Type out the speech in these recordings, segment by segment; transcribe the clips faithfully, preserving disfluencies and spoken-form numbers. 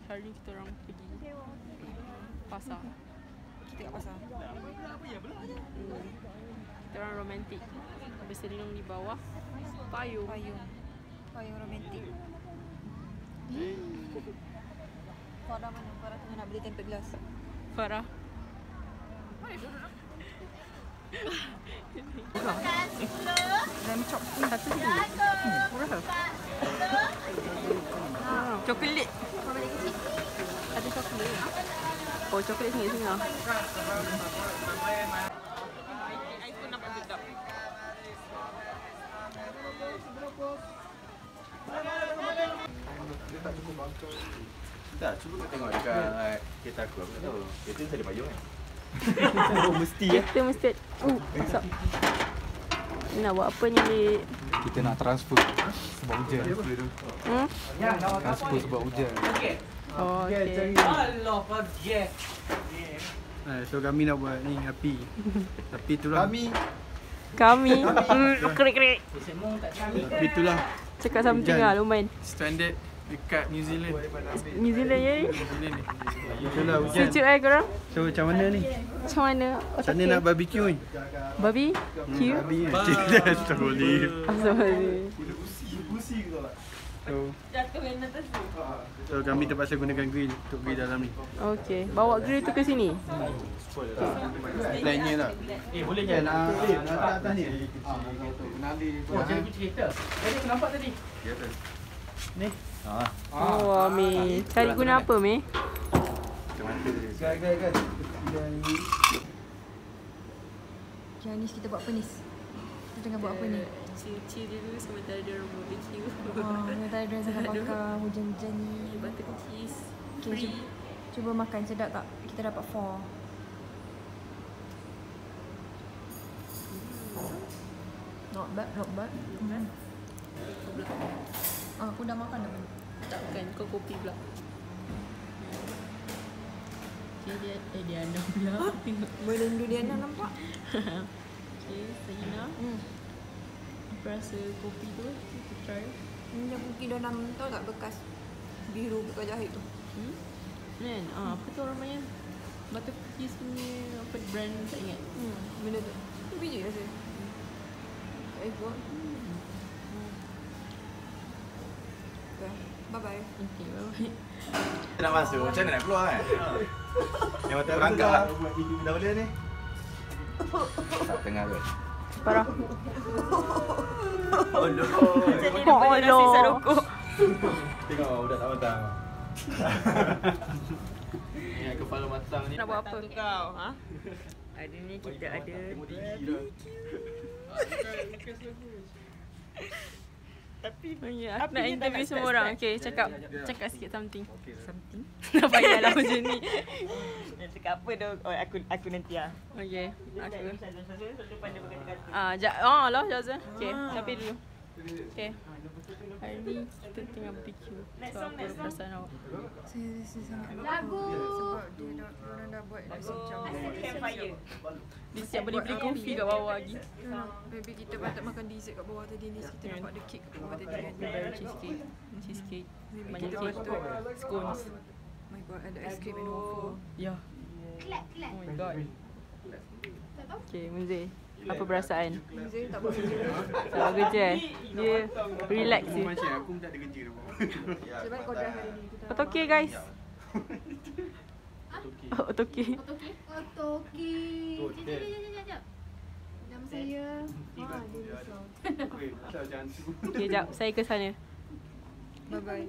hari ni kita orang pergi pasar. Kita kat pasar. Hmm. Kita orang romantik. Berselindung di bawah payung. Payung. Payung romantik. Farah mana? Farah tengah nak beli tempered glass. Farah. Lamb chop pun Satu sini. Murah. Coklat. kau balik kecil. Ada coklat. Oh, coklat sini sini. iPhone nampak sedap. Dia tak cukup bangkang. Tak, cuba kau tengok dekat kereta aku. Aku tak tahu. Kereta mesti ada payung kan? Oh, mesti ya. Kita mesti. Uh, masuk. Nak buat apa ni, Dik? Kita nak transfer sebab hujan. Hmm? Transfer sebab hujan. Oh, okey. Allah pergi. Ha, so kami nak buat ni api. Api tu lah. Kami Kami. Hmm, kerik-kerik. Api tu lah. Cakap something lah, lumayan. Stranded dekat New Zealand. New Zealand je ni. New Zealand ni. Itulah hujan. Sejuk eh korang? So macam mana ni? Macam mana? Macam mana nak barbecue ni? Babi? Hmm, Q? babi ni. Tak boleh. Astagfirullah. So, so kami terpaksa gunakan grill untuk grill dalam ni. Okey. Bawa grill tu ke sini? Lainnya lah. Eh, boleh je. Nak nak atas ni. Oh, jadi pergi kereta. Tadi aku nampak tadi. Ya tu. Ni. Ah. Oh, Mi. Cari guna apa, Mi? Guys, guys, guys. Janis kita buat apa ni? Kita tengah buat apa ni? Cuci dulu sementara dia orang barbecue. Oh, sementara dia tengah bakar hujan-hujan ni. Butter cheese. Okay, cuba, cuba makan sedap tak? Kita dapat four. Not bad, not bad. Hmm. Ah, aku dah makan dah. Takkan kau kopi pula. Okay, dia eh dia anda pula. Melendu dia nak nampak. Okay, Saina. Hmm. Apa rasa kopi tu? Kita try. Ni yang kopi dalam tahu tak bekas biru bekas jahit tu. Hmm? Kan? Ah, apa tu orang panggil? Butter cookies punya apa brand tak ingat. Hmm, benda tu. Tu biji rasa. Eh, buat. Okay. Bye-bye. Okay, bye-bye. nak masuk, macam mana nak keluar kan? Yang mata berangkat lah. Dah boleh ni? Tak tengah tu. Parah. Oh no. Jadi dia punya nasi sarukuk. Tengok budak tak matang. Yang kepala matang ni. Nak buat apa kau? Ha? Hari ni kita ada tapi ya, aku nak interview semua orang. Okey, cakap cakap sikit something. Something. Tak payahlah macam ni. Nak cakap apa tu? Oh, aku aku nanti ah. Okey. Aku. Selalu pandai berkata-kata. Ah, ja oh lah Jazza. Okey, tapi dulu. Okey. Hari ni kita tengah barbecue. So, apa perasaan awak? Saya rasa sangat lagu sebab dia dah orang dah buat dah sejam. Campfire. Dia siap boleh beli kopi kat bawah lagi. Maybe kita patut makan dessert kat bawah tadi ni. Kita nampak ada cake kat bawah tadi kan. Blueberry cheesecake. Cheesecake. Banyak kita cake. patut. Scones. Oh my god, ada ice cream and waffle. Ya. Oh my god. Okay, Munzir. Apa perasaan? Zee tak buat kerja. Tak buat kerja eh? Dia relax je. Macam aku pun tak ada kerja dah. Sebab kau drive hari ni. Otoki guys. Otoki. Otoki. Otoki. Jap, jap, jap, jap, jap. Nama saya. Ha, dia risau. Jangan tu. Okay, jap. Saya ke sana. Bye-bye.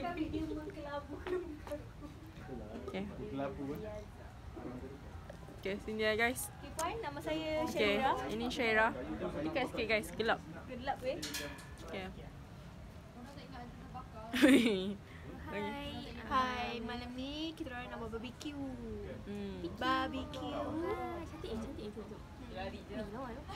Okay. Kelabu kan. Okay, sini lah guys. Okay, fine. Nama saya Okay, Syaira. ini Syaira. Dekat sikit guys, gelap. Gelap weh. Okay. Hai. Hai, malam ni kita orang nak buat barbecue. Hmm. Barbecue. Ah, cantik, cantik tu. Ni lawa tu.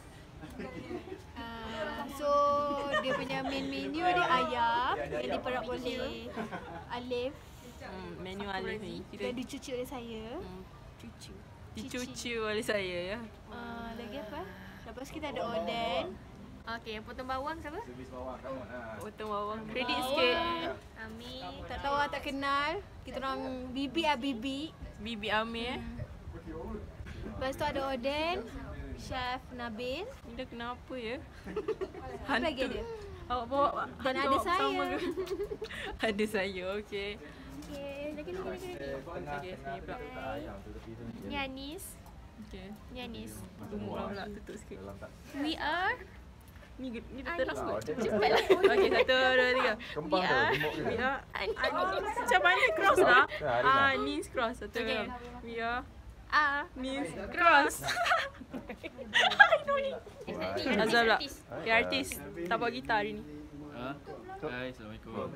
Ah, so dia punya main menu dia ayam yang diperap oleh Alif Hmm, menu Alif ni. dan Kita dicuci oleh saya. hmm, cucu. Dicuci oleh saya ya. Ah, lagi apa? Lepas kita ada oden. Okey, yang potong bawang siapa? Servis bawah kamu lah. Potong bawang. Kredit sikit. Ami, tak tak tahu tak kenal. Kita orang bibi ah bibi. Bibi Amir. Lepas tu ada Oden, Chef Nabil. Ni dah kenapa ya? Apa lagi ada? Awak bawa Dan hantu ada awak saya. bersama ke? Ada saya, okey. Okey, lagi lagi lagi. Okey, sini pula. Ni Anis. Okey. Ni Anis. Gemuk lah pula, tutup sikit. We are Ni ni dah terus kot. cepatlah. Okey, satu, dua, tiga. Kembang We tu, are. gemuk We dia. are. Macam mana cross lah? Arina. Ah, knees cross. Satu. Okey. We are. Ah. Knees cross. I know ni. Azal pula. Okay, artis. Tak bawa gitar hari ni. Ha? Hai, Assalamualaikum.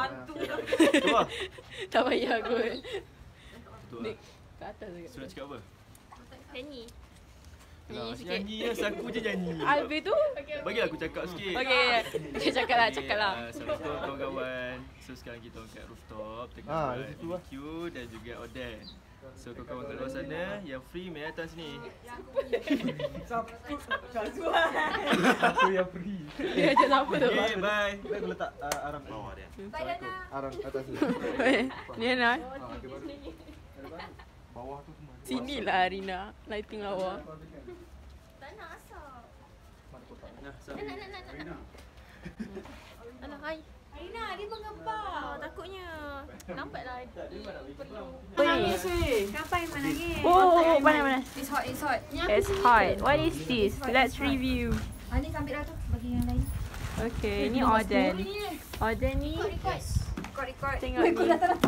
Tak payah kot. Tu Dek, kat atas je. Surat cakap apa? Nyanyi. Nyanyi sikit. Nyanyi ya, aku je nyanyi. Habis tu? Bagi aku cakap sikit. Okey. Okay, cakap lah, cakap lah. Okay, uh, Assalamualaikum kawan-kawan. So sekarang kita orang kat rooftop tengah Ah, buat itu lah. B B Q dan juga Oden. So kawan-kawan kat luar sana yang free mai datang sini. Aku yang free. Dia macam apa tu? Okay, bye. Aku letak uh, arang bawah dia. Arang atas ni. Ni Ana. Bawah tu semua. Sini lah Arina. Lighting lawa. Tak nak asap. Nah, so. Nak nak nak nak. Anak hai. Arina, dia mengembang. Takutnya. Nampaklah perlu. Nangis weh. Kenapa Iman nangis? Oh, panas panas. It's hot, it's hot. It's hot. What is this? Let's review. Ah, ni ambil dah tu bagi yang lain. Okay, ni Oden. Oden ni Record, record. tengok ni.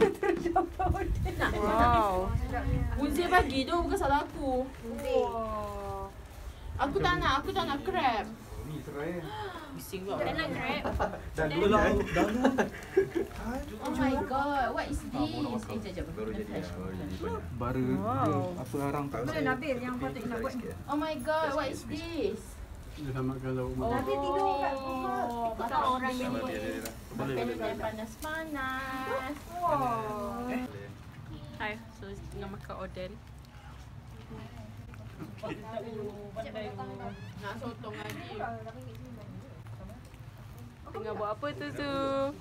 Wow. Unzi bagi tu bukan salah aku. Oh. Aku tak nak, aku tak nak crab. Ni serai. Bising pula. Tak nak grab. Dan dulu dalam. Oh my god, what is this? Eh, jap, jap. Baru jadi lah, baru jadi banyak. Baru Wow. apa arang tak Mana Nabil yang patut nak buat ni? Oh my god, what is this? Dia samakan lauk mak. Nabil tidur kat rumah. Oh, kata orang yang Sama buat dia dia. Boleh, boleh, makanan boleh. panas-panas. Wow. Hai, so tengah makan Oden. Nak sotong lagi. Tengah buat apa tu tu?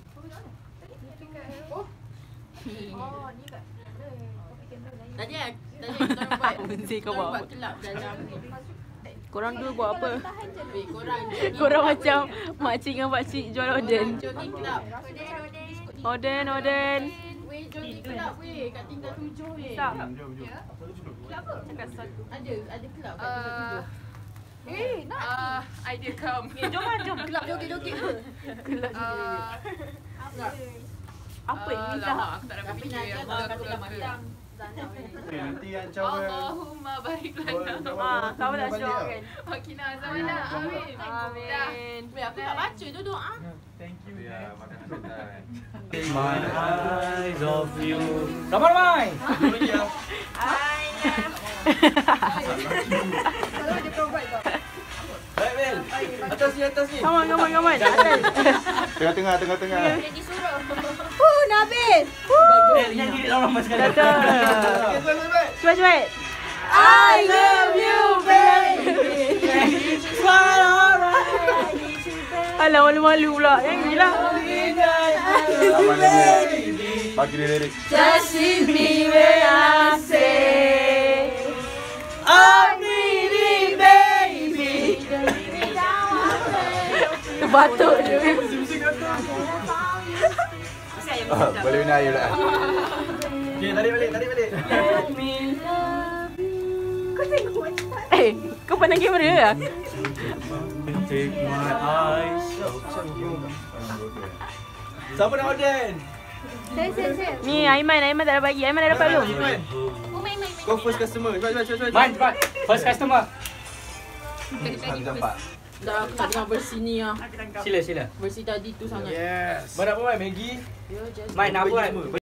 Oh, ni kat. Tadi tadi kita orang buat. Unzi kau Kita buat orang buat apa? kelab dalam ni. Korang dulu buat apa? Weh, korang je. Korang macam makcik dengan pakcik jual Oden. Jogging club. Oden, Oden. Weh, jogging club weh. Kat tingkat tujuh weh. Tak. Cakap satu. Ada, ada kelab kat tingkat tujuh. Eh, nak. Ah, idea come. Eh, jom lah, jom. Kelab joget-joget ke? Kelab apa ini dah? Aku tak dapat fikir yang aku dah matang. Nanti yang cawan. Allahumma barik lana. Ah, kau dah syok kan? Makina azamana. Amin. Amin. Weh, aku tak baca tu doa. Thank you. Ya, makan santai. My eyes of you. Ramai-ramai. Kalau dia provide kau. Baik, Bel. Atas ni, atas ni. Come on, come on, come on. Atas. Tengah-tengah, tengah-tengah. Dia disuruh. Oh, Nabil. Bel, nyanyi ramai sekali. Satu. Cepat, cepat. I love you, baby. Alah, malu-malu pula. Nyanyilah. Abang lirik. Bagi dia lirik. Just see me when I say I need it, baby. Batuk je. Boleh menayu lah. Okay, tarik balik, tarik balik. Eh, kau pandang kamera ke? Take my eyes. Siapa nak Oden? Saya, saya, saya. Ni Aiman, Aiman tak dah bagi. Aiman dah dapat belum? Iman. Oh, main, main, main. Kau first customer. Cepat, cepat, cepat. Man, cepat. First customer. Nampak. Dah aku tak dengar bersih ni ah. Sila, sila. Bersih tadi tu sangat. Yes. Mana apa, Man? Maggi? Ya, just Man, apa, Man?